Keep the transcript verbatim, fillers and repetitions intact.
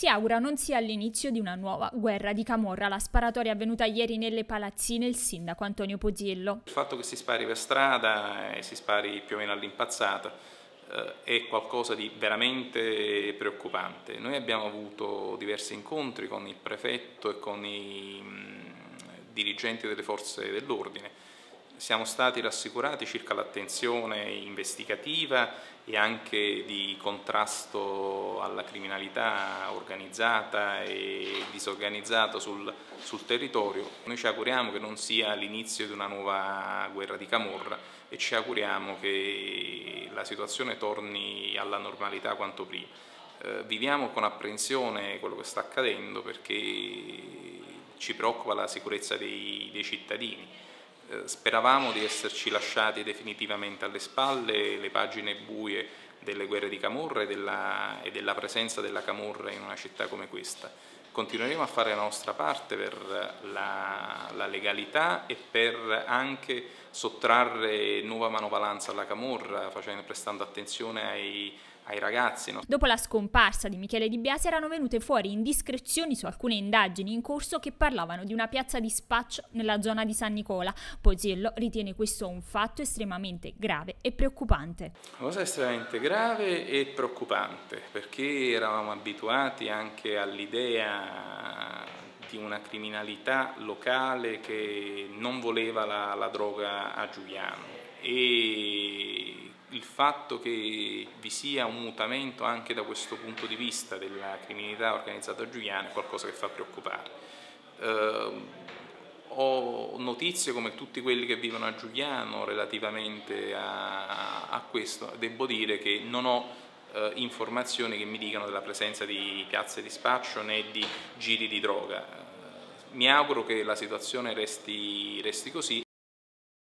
si augura non sia l'inizio di una nuova guerra di camorra. La sparatoria è avvenuta ieri nelle palazzine, il sindaco Antonio Poziello. Il fatto che si spari per strada e si spari più o meno all'impazzata eh, è qualcosa di veramente preoccupante. Noi abbiamo avuto diversi incontri con il prefetto e con i mh, dirigenti delle forze dell'ordine. Siamo stati rassicurati circa l'attenzione investigativa e anche di contrasto alla criminalità organizzata e disorganizzata sul, sul territorio. Noi ci auguriamo che non sia l'inizio di una nuova guerra di camorra e ci auguriamo che la situazione torni alla normalità quanto prima. Eh, viviamo con apprensione quello che sta accadendo perché ci preoccupa la sicurezza dei, dei cittadini. Speravamo di esserci lasciati definitivamente alle spalle le pagine buie delle guerre di camorra e della, e della presenza della camorra in una città come questa. Continueremo a fare la nostra parte per la, la legalità e per anche sottrarre nuova manovalanza alla camorra, facendo, prestando attenzione ai, ai ragazzi. No? Dopo la scomparsa di Michele Di Biase erano venute fuori indiscrezioni su alcune indagini in corso che parlavano di una piazza di spaccio nella zona di San Nicola. Poziello ritiene questo un fatto estremamente grave e preoccupante. Una cosa estremamente grave e preoccupante perché eravamo abituati anche all'idea di una criminalità locale che non voleva la, la droga a Giugliano e il fatto che vi sia un mutamento anche da questo punto di vista della criminalità organizzata a Giugliano è qualcosa che fa preoccupare. Eh, ho notizie come tutti quelli che vivono a Giugliano relativamente a, a questo. Devo dire che non ho eh, informazioni che mi dicano della presenza di piazze di spaccio né di giri di droga. Mi auguro che la situazione resti, resti così